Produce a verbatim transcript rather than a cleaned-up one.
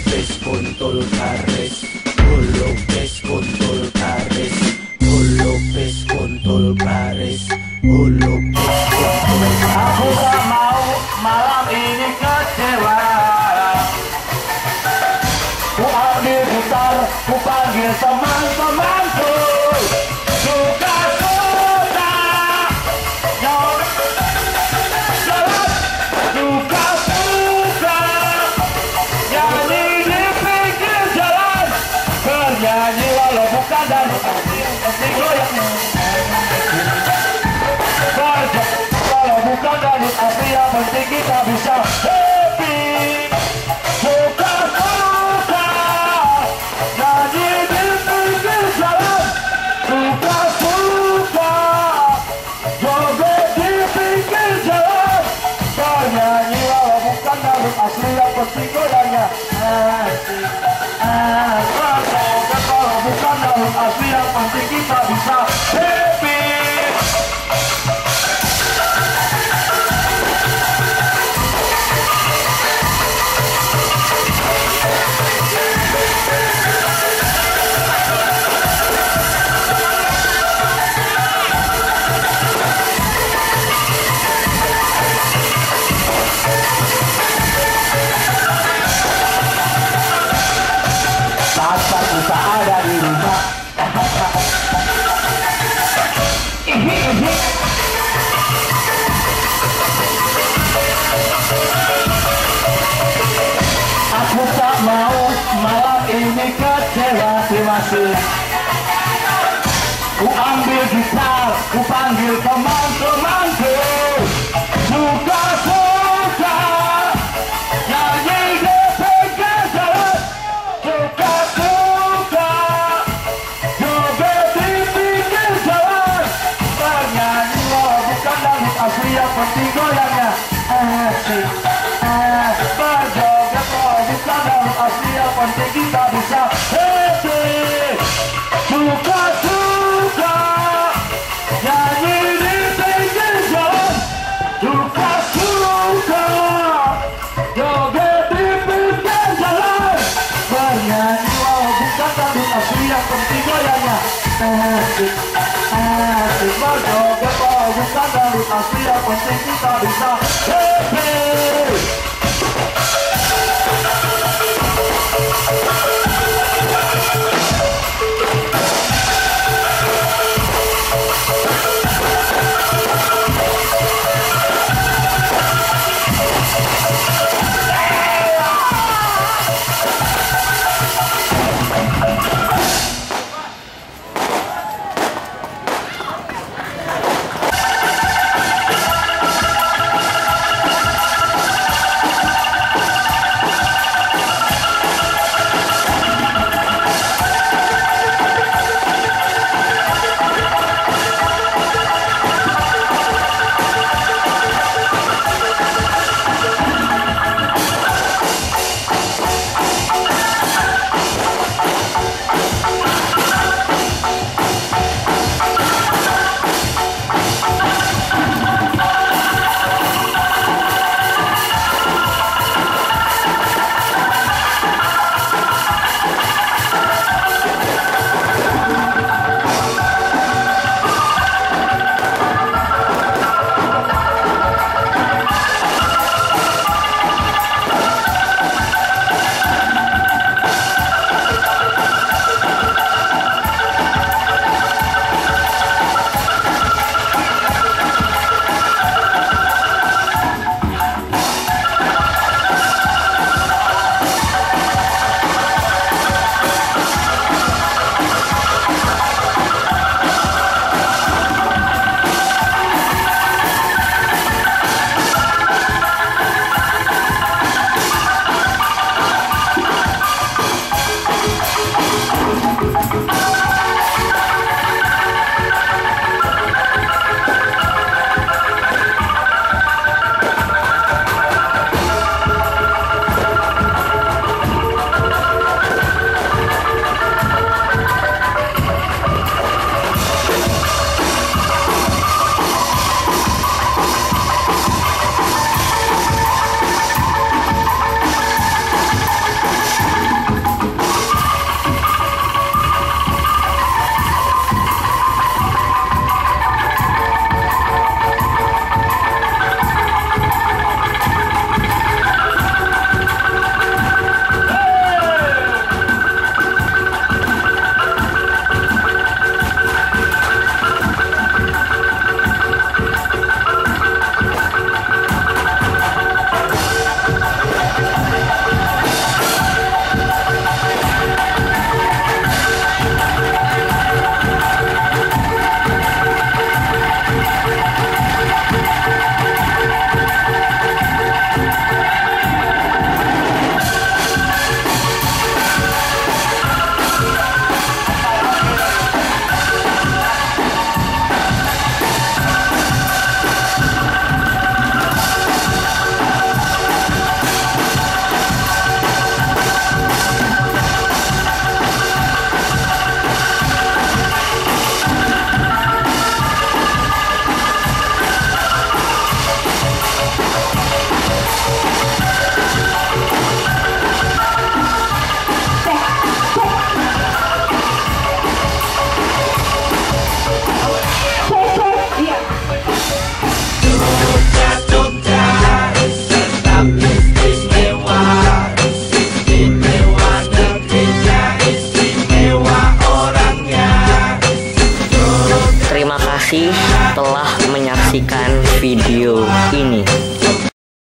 Lopez kontol kares, oh Lopez kontol kares, oh Lopez kontol kares, oh Lopez kontol kares. Aku tak mau malam ini kecewa. Ku ambil gitar, ku panggil teman-temanku. Suka-suka jalan, suka-suka nyanyi di pinggir jalan, bernyanyi walau bukan dari hati yang penting goyang. Walau bukan dari hati yang penting kita bisa happy. Suka-suka nyanyi di pinggir jalan, suka-suka joget di pinggir jalan, bernyanyi walau bukan dari asli yang penting goyangnya asik. Asik walau bukan dari asli yang penting kita bisa happy. Saat kita ada di rumah, ihi ihi. Aku tak mau malam ini kecewa masih. Ku ambil gitar, ku panggil teman-temanku. Suka-suka nyanyi di pinggir jalan, suka-suka joget di pinggir jalan, bernyanyi walau bukan dari asli yang penting goyangnya asik. Asik berjoget walau bukan dari asli yang penting kita bisa happy. Suka-suka nyanyi di pinggir jalan, suka-suka joget di pinggir jalan, bernyanyi walau bukan dari asli yang penting goyangnya asik. Asik berjoget walau bukan dari asli yang penting kita bisa happy.